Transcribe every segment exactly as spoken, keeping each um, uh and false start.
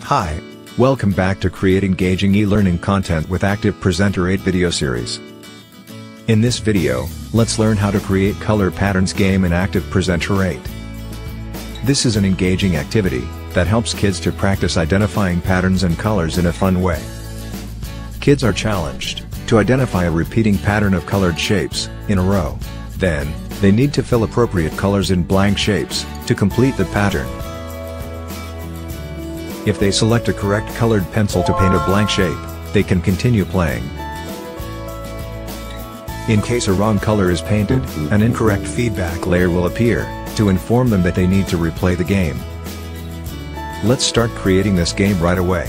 Hi, welcome back to Create Engaging E-Learning Content with Active Presenter eight video series. In this video, let's learn how to create color patterns game in Active Presenter eight. This is an engaging activity that helps kids to practice identifying patterns and colors in a fun way. Kids are challenged to identify a repeating pattern of colored shapes in a row. Then, they need to fill appropriate colors in blank shapes to complete the pattern. If they select a correct colored pencil to paint a blank shape, they can continue playing. In case a wrong color is painted, an incorrect feedback layer will appear to inform them that they need to replay the game. Let's start creating this game right away.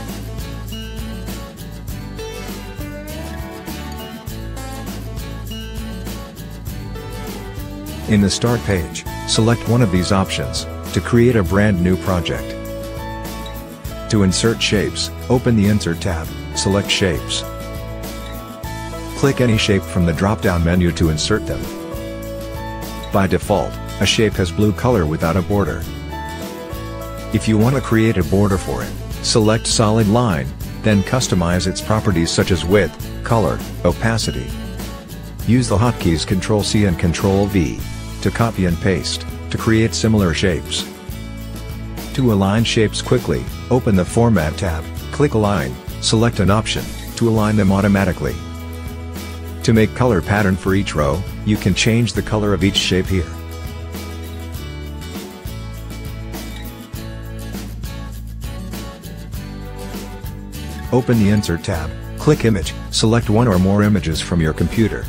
In the Start page, select one of these options to create a brand new project. To insert shapes, open the Insert tab, select Shapes. Click any shape from the drop-down menu to insert them. By default, a shape has blue color without a border. If you want to create a border for it, select Solid Line, then customize its properties such as width, color, opacity. Use the hotkeys control C and control V to copy and paste to create similar shapes. To align shapes quickly, open the Format tab, click Align, select an option to align them automatically. To make color pattern for each row, you can change the color of each shape here. Open the Insert tab, click Image, select one or more images from your computer.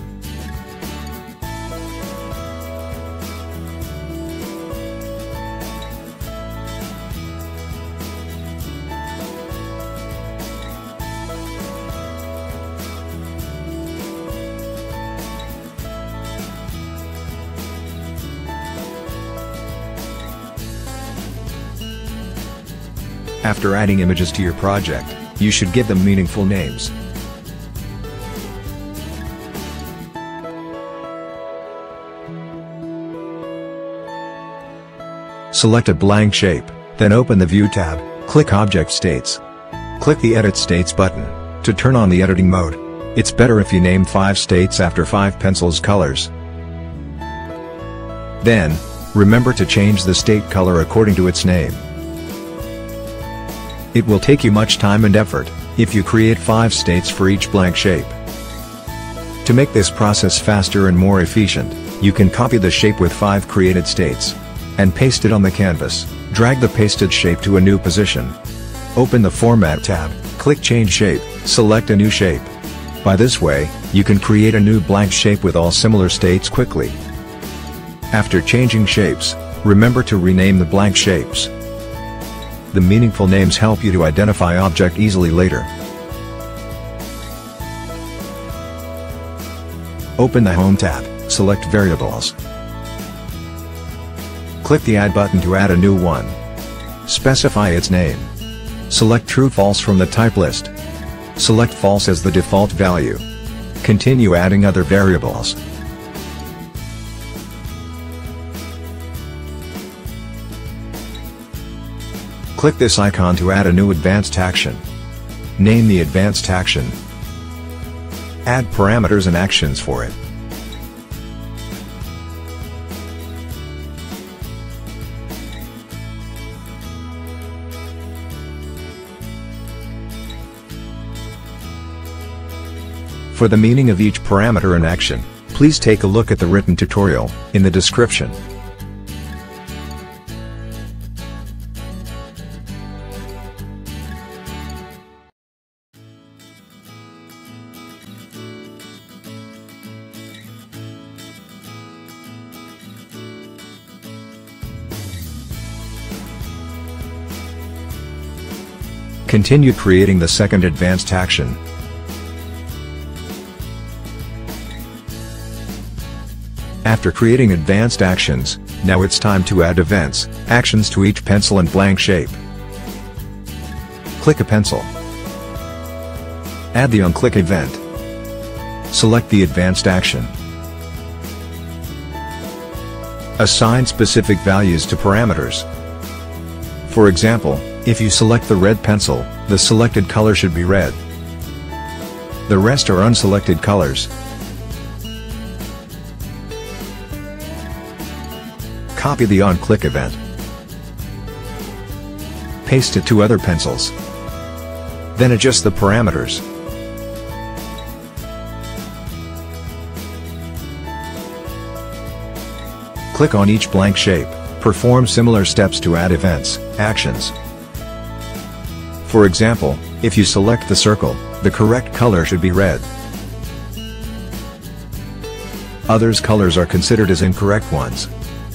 After adding images to your project, you should give them meaningful names. Select a blank shape, then open the View tab, click Object States. Click the Edit States button to turn on the editing mode. It's better if you name five states after five pencils colors. Then, remember to change the state color according to its name. It will take you much time and effort if you create five states for each blank shape. To make this process faster and more efficient, you can copy the shape with five created states and paste it on the canvas. Drag the pasted shape to a new position. Open the Format tab, click Change Shape, select a new shape. By this way, you can create a new blank shape with all similar states quickly. After changing shapes, remember to rename the blank shapes. The meaningful names help you to identify object easily later. Open the Home tab, select Variables. Click the Add button to add a new one. Specify its name. Select True/False from the type list. Select False as the default value. Continue adding other variables. Click this icon to add a new advanced action. Name the advanced action. Add parameters and actions for it. For the meaning of each parameter and action, please take a look at the written tutorial in the description. Continue creating the second advanced action. After creating advanced actions, now it's time to add events, actions to each pencil and blank shape. Click a pencil. Add the OnClick event. Select the advanced action. Assign specific values to parameters. For example, If you select the red pencil, the selected color should be red. The rest are unselected colors. Copy the on-click event. Paste it to other pencils. Then adjust the parameters. Click on each blank shape. Perform similar steps to add events, actions. For example, if you select the circle, the correct color should be red. Others colors are considered as incorrect ones.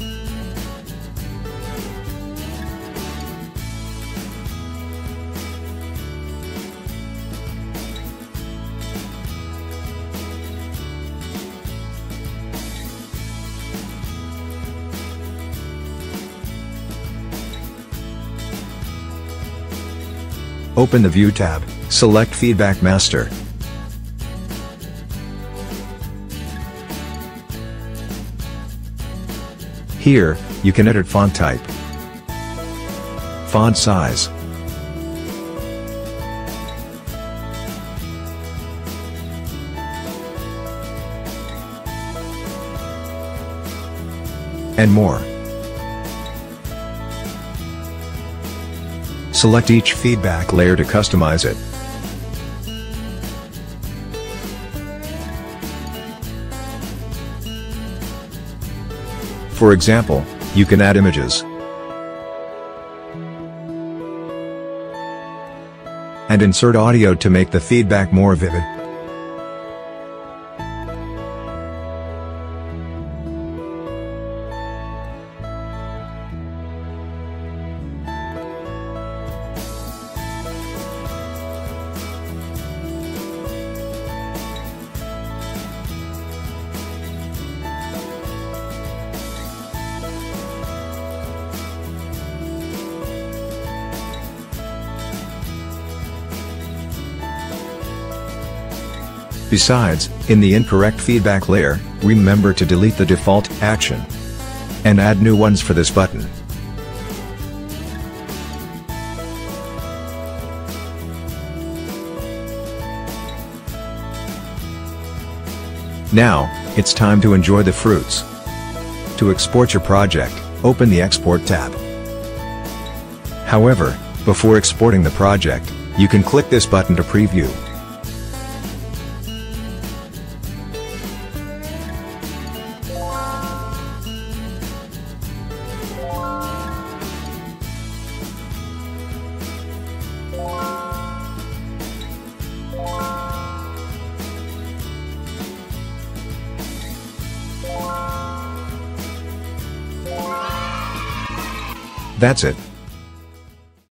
Open the View tab, select Feedback Master. Here, you can edit font type, font size, and more. Select each feedback layer to customize it. For example, you can add images and insert audio to make the feedback more vivid. Besides, in the incorrect feedback layer, remember to delete the default action and add new ones for this button. Now, it's time to enjoy the fruits. To export your project, open the Export tab. However, before exporting the project, you can click this button to preview. That's it.